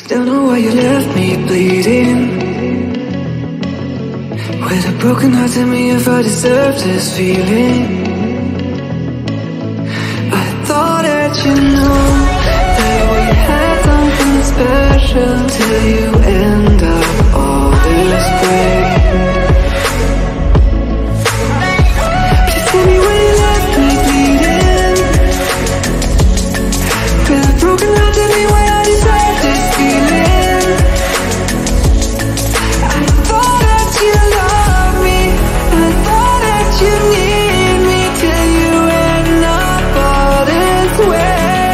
Don't know why you left me bleeding. With a broken heart, tell me if I deserve this feeling. I thought that you knew that we had something special, till you end up all this way. Please tell me why you left me bleeding. With a broken heart, tell me why I deserve this feeling. I thought that you loved me, I thought that you need me, till you end up all this way.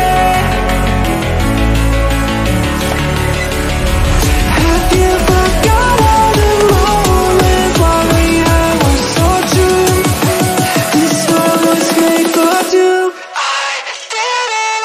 Have you forgot all the moments while we were so true? This world was made for two. I did it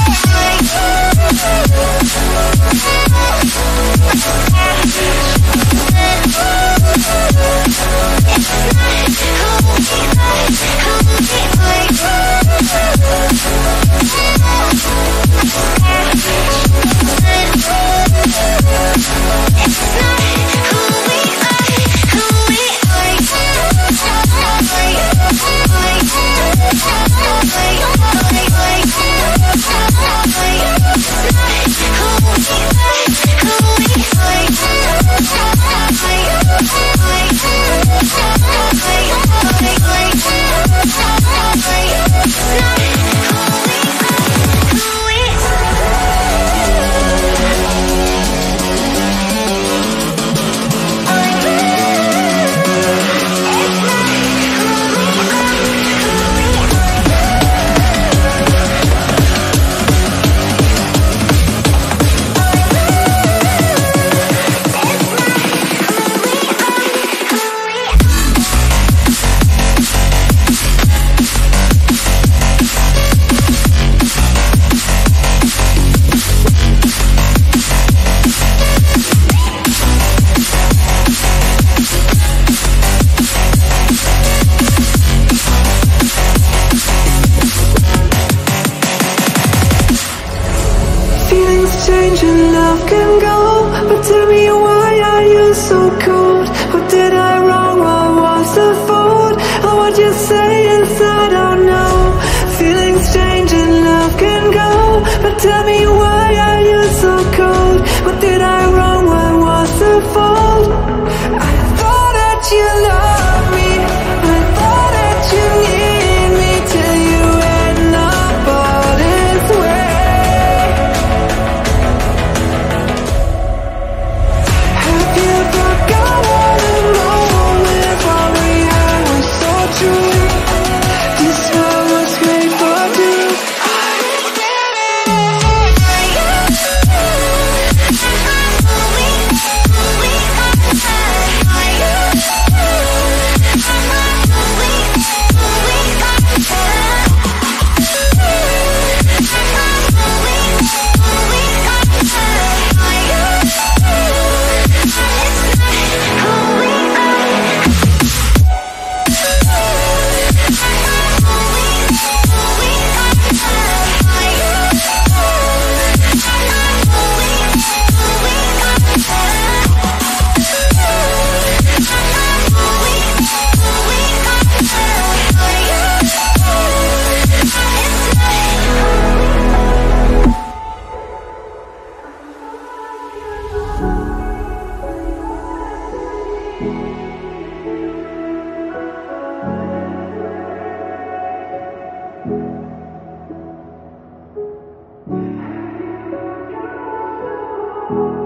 change and love can go, but tell me why are you so cold? What did I wrong? What was the fault? Or what you say inside, I don't know. Feelings change and love can go, but tell me why are you so cold? What did I wrong? What was the fault? I thought that you loved me, I thought that you need me, till you end up all this way. You